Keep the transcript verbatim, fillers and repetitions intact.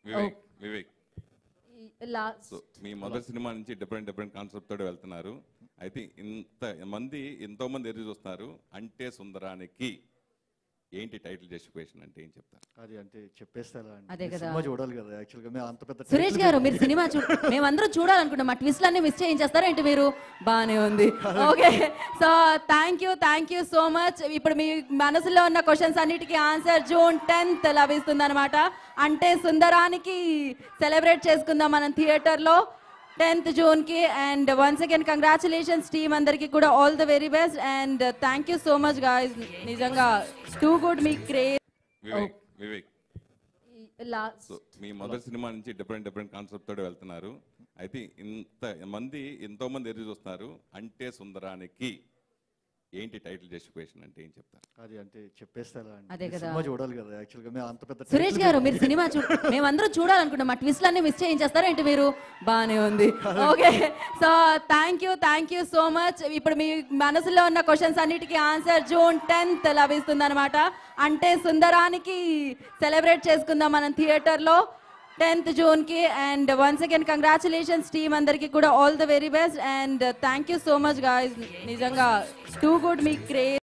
Vivek Vivek last so మీ మొదటి cinema నుంచి డిఫరెంట్ డిఫరెంట్ కాన్సెప్ట్ తోటి వెళ్తున్నారు. అయితే ఇంత మంది ఎంతో మంది ఎదురు చూస్తున్నారు. అంటే సుందరానికి ఏంటి టైటిల్ జస్టిఫికేషన్ అంటే ఏం చెప్తారు? అది అంటే చెప్పేస్తే ఎలా అండి? అదే కదా. సినిమా చూడాలి కదా యాక్చువల్గా. మేము అంత పెద్ద సురేష్ గారు మీరు సినిమా చూ మేమందరం చూడాలనుకుంటాం. మా ట్విస్ట్ అన్ని మిస్ చేయించేస్తారా ఏంటి మీరు? బాగానే ఉంది. Okay, so thank you thank you so much. ఇప్పుడు మీ మనసులో ఉన్న క్వశ్చన్స్ అన్నిటికీ ఆన్సర్ జూన్ టెన్త్ లభిస్తుంది అనమాట. అంటే సుందరానికి సెలబ్రేట్ చేసుకుందాం మనం థియేటర్లో టెన్త్ జూన్ కి. And once again congratulations team అందరికి కూడా, all the very best and thank you so much guys. నిజంగా టూ గుడ్ మీ craze. Vivek Vivek last so మీ మొదటి సినిమా నుంచి డిఫరెంట్ డిఫరెంట్ కాన్సెప్ట్ తోటి వెళ్తున్నారు. అయితే ఇంత మంది ఎంతో మంది ఎదురు చూస్తున్నారు. అంటే సుందరానికి ఏంటి టైటిల్ జస్టిఫికేషన్ అంటే ఏం చెప్తారు? అది అంటే చెప్పేస్తే ఎలా అండి? అదే కదా. సినిమా చూడాలి కదా యాక్చువల్గా. మేము అంత పెద్ద సురేష్ గారు మీరు సినిమా చూ మేమందరం చూడాలనుకుంటాం. మా ట్విస్ట్ అన్ని మిస్ చేయించేస్తారా ఏంటి మీరు? బాగానే ఉంది. Okay, so thank you thank you so much. ఇప్పుడు మీ మనసులో ఉన్న క్వశ్చన్స్ అన్నిటికీ ఆన్సర్ జూన్ టెన్త్ లభిస్తుంది అనమాట. అంటే సుందరానికి సెలబ్రేట్ చేసుకుందాం మనం థియేటర్లో టెన్త్ జూన్ కి. And once again congratulations team అందరికి కూడా, all the very best and thank you so much guys. నిజంగా టూ గుడ్ మీ క్రేజ్.